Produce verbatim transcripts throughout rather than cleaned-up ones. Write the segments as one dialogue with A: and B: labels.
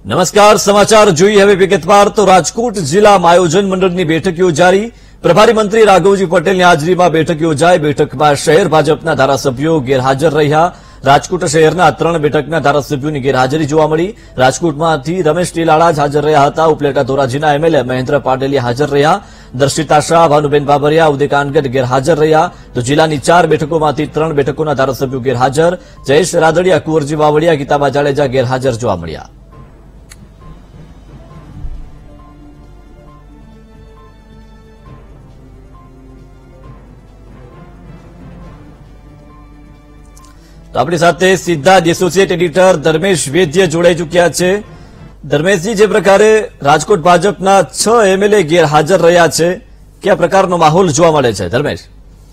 A: નમસ્કાર, સમાચાર જોઈએ હવે વિગતવાર. તો રાજકોટ જિલ્લામાં આયોજન મંડળની બેઠક યોજાઈ. પ્રભારી મંત્રી રાઘવજી પટેલની હાજરીમાં બેઠક યોજાઈ. બેઠકમાં શહેર ભાજપના ધારાસભ્યો ગેરહાજર રહ્યા. રાજકોટ શહેરના ત્રણ બેઠકના ધારાસભ્યોની ગેરહાજરી જોવા મળી. રાજકોટમાંથી રમેશ ટીલાળા જ હાજર રહ્યા હતા. ઉપલેટા ધોરાજીના એમએલએ મહેન્દ્ર પાટેલિયા હાજર રહ્યા. દર્શિતા શાહ, ભાનુબેન બાબરિયા, ઉદય કાનગડ ગેરહાજર રહ્યા. તો જિલ્લાની ચાર બેઠકોમાંથી ત્રણ બેઠકોના ધારાસભ્યો ગેરહાજર. જયેશ રાદડિયા, કુંવરજી બાવળિયા, ગીતાબા જાડેજા ગેરહાજર જોવા મળ્યા. તો આપણી સાથે સીધા એસોસિએટ એડિટર ધર્મેશ વૈદ્ય જોડાઈ ચૂક્યા છે. ધર્મેશજી, જે પ્રકારે રાજકોટ ભાજપના છ એમએલએ ગેરહાજર રહ્યા છે, કયા પ્રકારનો માહોલ જોવા મળે છે? ધર્મેશ,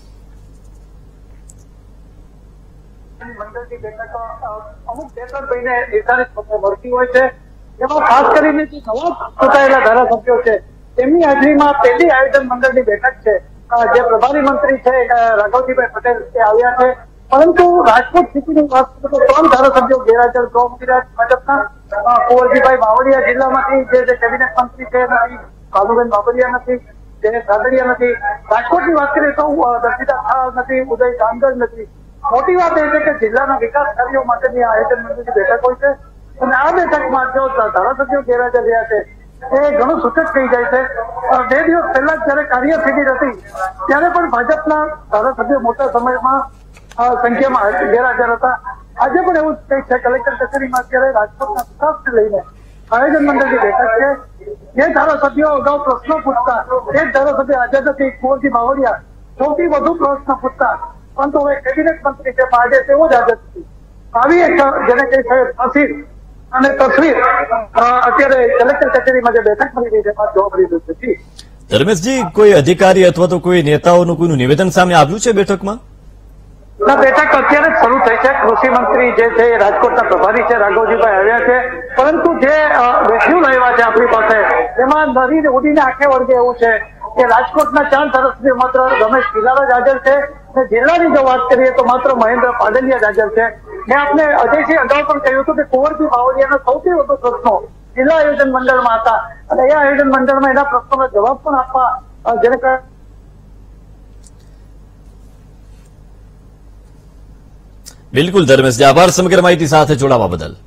B: અમુક મહિને નિર્ધારિત મળતી હોય છે, એમાં ખાસ કરીને જે નવા ચૂંટાયેલા ધારાસભ્યો છે તેમની હાજરીમાં પહેલી આયોજન મંડળની બેઠક છે. જે પ્રભારી મંત્રી છે રાઘવજીભાઈ પટેલ તે આવ્યા છે, પરંતુ રાજકોટ સિટીની વાત કરીએ તો ત્રણ ધારાસભ્યો ગેરહાજર જોવા મળી રહ્યા છે. ભાજપના કુંવરજીભાઈ બાવળિયા જિલ્લામાંથી જે જે કેબિનેટ મંત્રી છે નથી, ભાનુબેન બાબરિયા નથી, જયેશ રાદડિયા નથી. રાજકોટની વાત કરીએ તો દર્શિતા શાહ નથી, ઉદય કાનગડ નથી. મોટી વાત એ છે કે જિલ્લાના વિકાસ કાર્યો માટેની આયોજન મંડળની બેઠક હોય છે, અને આ બેઠકમાં જો ધારાસભ્યો ગેરહાજર રહ્યા છે એ ઘણું સૂચક થઈ જાય છે. બે દિવસ પહેલા જયારે કાર્ય શિબિર હતી ત્યારે પણ ભાજપના ધારાસભ્યો મોટા સમયમાં સંખ્યામાં ગેરહાજર હતા. આજે પણ એવું જ છે. કલેક્ટર કચેરીમાં અત્યારે રાજકોટના વિકાસને લઈને આયોજન મંડળની બેઠક છે. જે ધારાસભ્યો અગાઉ પ્રશ્નો પૂછતા એ જ ધારાસભ્ય હાજર નથી. કુંવરજી બાવળિયા સૌથી વધુ પ્રશ્ન પૂછતા, પરંતુ હવે કેબિનેટ મંત્રી છે આજે તેઓ જ હાજર નથી. આવી એક જેને કહી શકાય તસવીર અને તસવીર અત્યારે કલેક્ટર કચેરીમાં જે બેઠક મળી રહી છે એમાં જોવા મળી રહ્યું છે.
A: ધર્મેશજી, કોઈ અધિકારી અથવા તો કોઈ નેતાઓનું કોઈનું નિવેદન સામે આવ્યું છે બેઠકમાં?
B: બેઠક અત્યારે જ શરૂ થઈ છે. કૃષિ મંત્રી જે છે એ રાજકોટના પ્રભારી છે રાઘવજીભાઈ આવ્યા છે, પરંતુ જે વેસ્યુલ આવ્યા છે આપણી પાસે એમાં નરીને ઉડીને આંખે વળગે એવું છે કે રાજકોટના ચાર ધારાસભ્યો માત્ર રમેશ ટીલાળા જ હાજર છે, અને જિલ્લાની જો વાત કરીએ તો માત્ર મહેન્દ્ર પાટેલિયા જ હાજર છે. મેં આપને અજયસિંહ અગાઉ પણ કહ્યું હતું કે કુંવરજી બાવળિયાના સૌથી વધુ પ્રશ્નો જિલ્લા આયોજન મંડળમાં હતા, અને એ આયોજન મંડળમાં એના પ્રશ્નોનો જવાબ પણ આપવા જેને
A: બિલકુલ ધર્મેશજી, આભાર સમગ્ર માહિતી સાથે જોડાવા બદલ.